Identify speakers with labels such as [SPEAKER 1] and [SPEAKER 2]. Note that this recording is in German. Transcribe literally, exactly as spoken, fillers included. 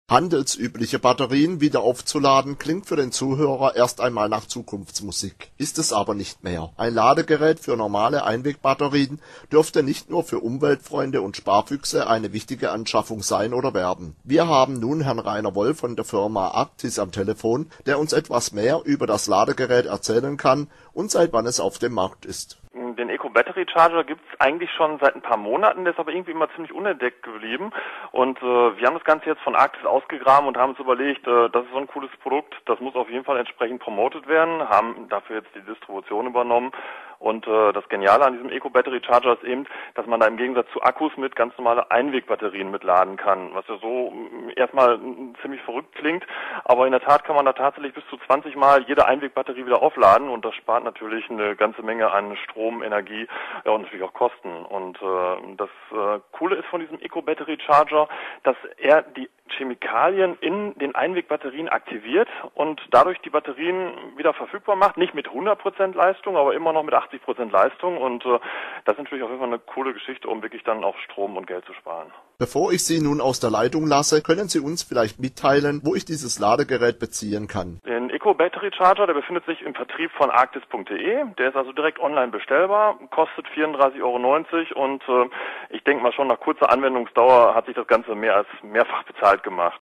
[SPEAKER 1] Handelsübliche Batterien wieder aufzuladen klingt für den Zuhörer erst einmal nach Zukunftsmusik, ist es aber nicht mehr. Ein Ladegerät für normale Einwegbatterien dürfte nicht nur für Umweltfreunde und Sparfüchse eine wichtige Anschaffung sein oder werden. Wir haben nun Herrn Rainer Wolf von der Firma Actis am Telefon, der uns etwas mehr über das Ladegerät erzählen kann und seit wann es auf dem Markt ist.
[SPEAKER 2] Den Eco Battery Charger gibt es eigentlich schon seit ein paar Monaten, der ist aber irgendwie immer ziemlich unentdeckt geblieben. Und äh, wir haben das Ganze jetzt von Actis ausgegraben und haben uns überlegt, äh, das ist so ein cooles Produkt, das muss auf jeden Fall entsprechend promotet werden, haben dafür jetzt die Distribution übernommen. Und äh, das Geniale an diesem Eco Battery Charger ist eben, dass man da im Gegensatz zu Akkus mit ganz normale Einwegbatterien mitladen kann, was ja so mh, erstmal mh, ziemlich verrückt klingt, aber in der Tat kann man da tatsächlich bis zu zwanzig Mal jede Einwegbatterie wieder aufladen und das spart natürlich eine ganze Menge an Strom, Energie ja, und natürlich auch Kosten. Und äh, das äh, Coole ist von diesem Eco Battery Charger, dass er die Chemikalien in den Einwegbatterien aktiviert und dadurch die Batterien wieder verfügbar macht, nicht mit hundert Prozent Leistung, aber immer noch mit achtzig Prozent Leistung und äh, das ist natürlich auf jeden Fall eine coole Geschichte, um wirklich dann auch Strom und Geld zu sparen.
[SPEAKER 1] Bevor ich Sie nun aus der Leitung lasse, können Sie uns vielleicht mitteilen, wo ich dieses Ladegerät beziehen kann.
[SPEAKER 2] Den Eco Battery Charger, der befindet sich im Vertrieb von actis punkt de, der ist also direkt online bestellbar, kostet vierunddreißig Euro neunzig und äh, ich denke mal schon nach kurzer Anwendungsdauer hat sich das Ganze mehr als mehrfach bezahlt gemacht.